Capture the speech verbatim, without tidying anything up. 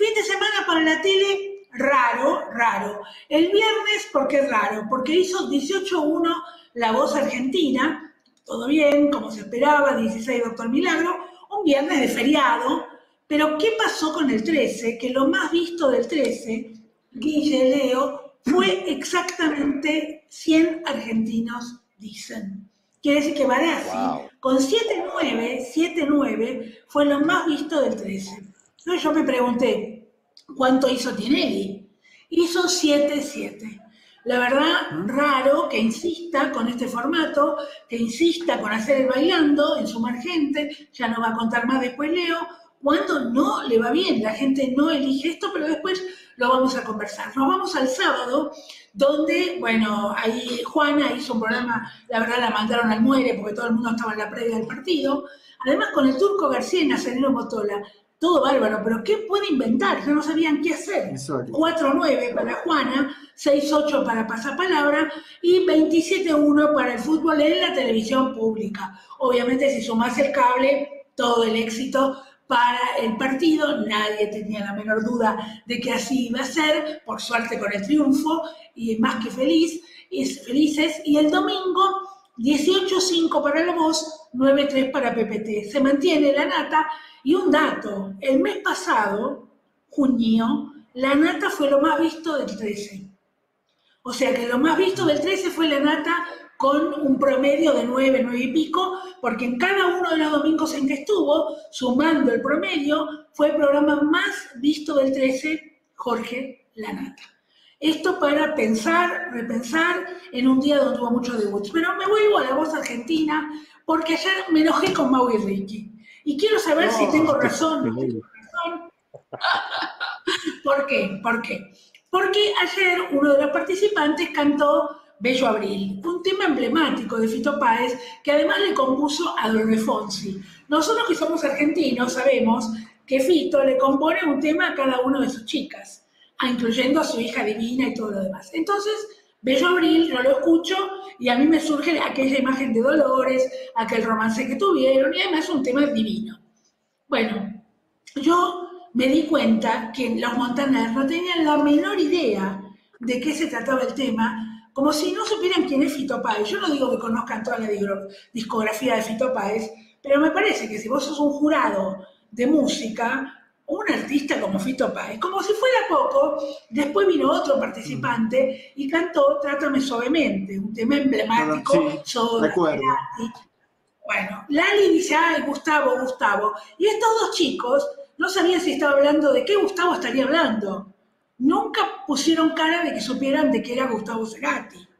Fin de semana para la tele, raro, raro. El viernes, ¿por qué raro? Porque hizo dieciocho uno La Voz Argentina, todo bien, como se esperaba, dieciséis Doctor Milagro, un viernes de feriado, pero ¿qué pasó con el trece? Que lo más visto del trece, Guille, Leo, fue exactamente cien argentinos dicen. Quiere decir que Barassi, Wow. con siete nueve, siete nueve, fue lo más visto del trece. Entonces yo me pregunté, ¿cuánto hizo Tinelli? Hizo siete siete. La verdad, raro que insista con este formato, que insista con hacer el bailando en sumar gente, ya no va a contar más después Leo, cuando no le va bien, la gente no elige esto, pero después lo vamos a conversar. Nos vamos al sábado, donde, bueno, ahí Juana hizo un programa, la verdad la mandaron al muere, porque todo el mundo estaba en la previa del partido, además con el Turco García y Nazareno Motola, todo bárbaro, pero ¿qué puede inventar? Ya no sabían qué hacer. cuatro nueve para Juana, seis ocho para Pasapalabra y veintisiete uno para el fútbol en la televisión pública. Obviamente, si sumás el cable, todo el éxito para el partido. Nadie tenía la menor duda de que así iba a ser, por suerte con el triunfo, y más que feliz, y felices. Y el domingo, dieciocho cinco para La Voz, nueve tres para P P T. Se mantiene la nata. Y un dato, el mes pasado, junio, la nata fue lo más visto del trece. O sea que lo más visto del trece fue la nata con un promedio de nueve, nueve y pico, porque en cada uno de los domingos en que estuvo, sumando el promedio, fue el programa más visto del trece, Jorge La Nata. Esto para pensar, repensar en un día donde hubo muchos debuts. Pero me vuelvo a La Voz Argentina, porque ayer me enojé con Mau y Ricky. Y quiero saber oh, si tengo razón, no tengo razón. ¿Por qué? ¿Por qué? Porque ayer uno de los participantes cantó Bello Abril, un tema emblemático de Fito Páez, que además le compuso a Don Fonsi. Nosotros que somos argentinos sabemos que Fito le compone un tema a cada una de sus chicas, incluyendo a su hija divina y todo lo demás. Entonces, Bello Abril, yo lo escucho y a mí me surge aquella imagen de Dolores, aquel romance que tuvieron, y además es un tema divino. Bueno, yo me di cuenta que los Montaner no tenían la menor idea de qué se trataba el tema, como si no supieran quién es Fito Páez. Yo no digo que conozcan toda la discografía de Fito Páez, pero me parece que si vos sos un jurado de música, un artista como Fito Páez, como si fuera poco, después vino otro participante y cantó Trátame Suavemente, un tema emblemático. No, no, sí, sobre recuerdo. Bueno, Lali dice, ay, Gustavo, Gustavo. Y estos dos chicos no sabían si estaba hablando de qué Gustavo estaría hablando. Nunca pusieron cara de que supieran de qué era Gustavo Cerati.